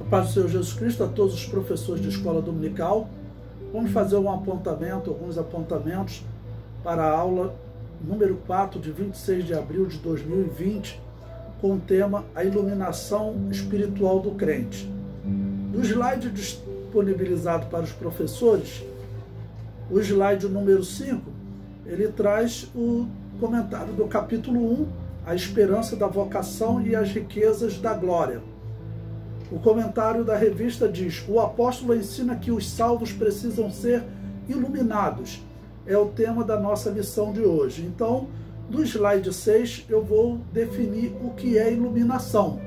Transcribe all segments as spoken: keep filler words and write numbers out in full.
Paz do Senhor Jesus Cristo a todos os professores de escola dominical. Vamos fazer um apontamento, alguns apontamentos para a aula número quatro de vinte e seis de abril de dois mil e vinte, com o tema A Iluminação Espiritual do Crente. No slide disponibilizado para os professores, o slide número cinco, ele traz o comentário do capítulo um, A Esperança da Vocação e as Riquezas da Glória. O comentário da revista diz: o apóstolo ensina que os salvos precisam ser iluminados. É o tema da nossa lição de hoje. Então, no slide seis, eu vou definir o que é iluminação.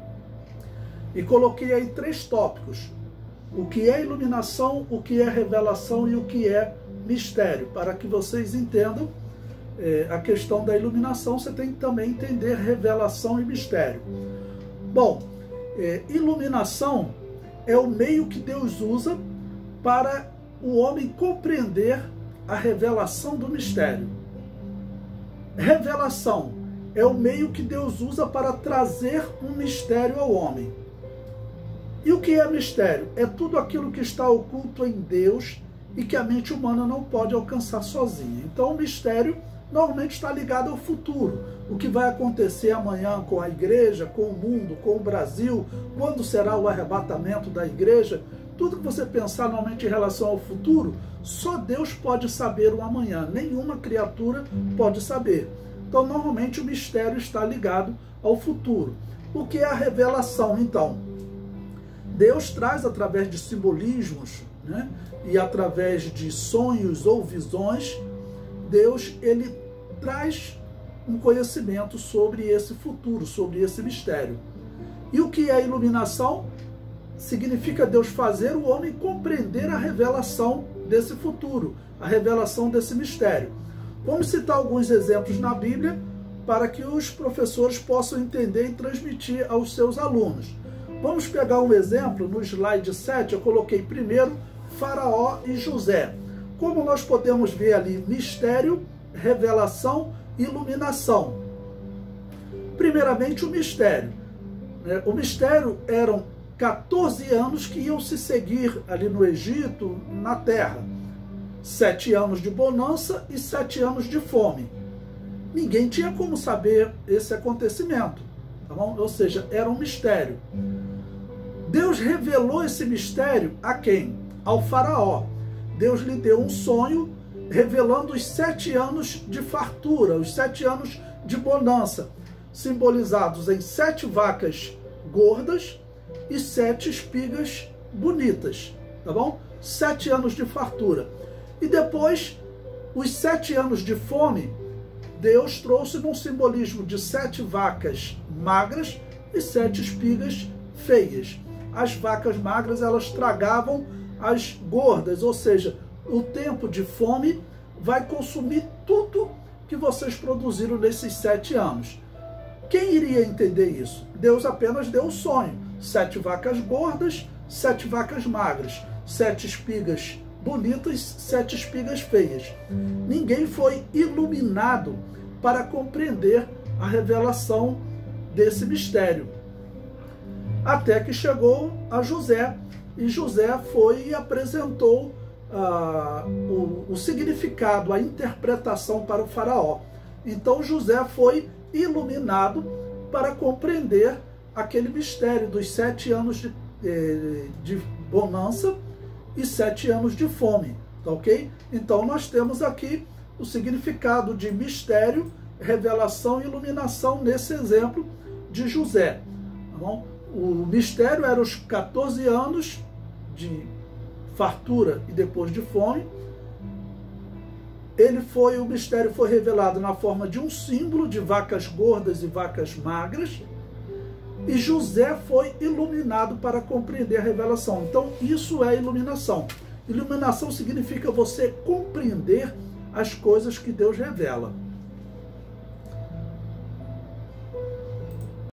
E coloquei aí três tópicos: o que é iluminação, o que é revelação e o que é mistério. Para que vocês entendam é, a questão da iluminação, você tem que também entender revelação e mistério. Bom, É, iluminação é o meio que Deus usa para o homem compreender a revelação do mistério. Revelação é o meio que Deus usa para trazer um mistério ao homem. E o que é mistério? É tudo aquilo que está oculto em Deus e que a mente humana não pode alcançar sozinha. Então, o mistério normalmente está ligado ao futuro. O que vai acontecer amanhã com a igreja, com o mundo, com o Brasil, quando será o arrebatamento da igreja, tudo que você pensar normalmente em relação ao futuro, só Deus pode saber o amanhã, nenhuma criatura pode saber. Então, normalmente o mistério está ligado ao futuro. O que é a revelação, então? Deus traz através de simbolismos, né, e através de sonhos ou visões, Deus ele traz um conhecimento sobre esse futuro, sobre esse mistério. E o que é iluminação? Significa Deus fazer o homem compreender a revelação desse futuro, a revelação desse mistério. Vamos citar alguns exemplos na Bíblia para que os professores possam entender e transmitir aos seus alunos. Vamos pegar um exemplo, no slide sete, eu coloquei primeiro Faraó e José. Como nós podemos ver ali, mistério, revelação, iluminação. Primeiramente, o mistério. O mistério eram quatorze anos que iam se seguir ali no Egito, na terra. Sete anos de bonança e sete anos de fome. Ninguém tinha como saber esse acontecimento, tá bom? Ou seja, era um mistério. Deus revelou esse mistério a quem? Ao Faraó. Deus lhe deu um sonho revelando os sete anos de fartura, os sete anos de bonança, simbolizados em sete vacas gordas e sete espigas bonitas, tá bom? Sete anos de fartura. E depois, os sete anos de fome, Deus trouxe num simbolismo de sete vacas magras e sete espigas feias. As vacas magras, elas tragavam as gordas, ou seja, o tempo de fome vai consumir tudo que vocês produziram nesses sete anos. Quem iria entender isso? Deus apenas deu o sonho. Sete vacas gordas, sete vacas magras, sete espigas bonitas, sete espigas feias. Ninguém foi iluminado para compreender a revelação desse mistério. Até que chegou a José, e José foi e apresentou ah, o, o significado, a interpretação para o faraó. Então José foi iluminado para compreender aquele mistério dos sete anos de, eh, de bonança e sete anos de fome, tá ok? Então nós temos aqui o significado de mistério, revelação e iluminação nesse exemplo de José, tá bom? O mistério era os quatorze anos de fartura e depois de fome. Ele foi, o mistério foi revelado na forma de um símbolo de vacas gordas e vacas magras. E José foi iluminado para compreender a revelação. Então, isso é iluminação. Iluminação significa você compreender as coisas que Deus revela.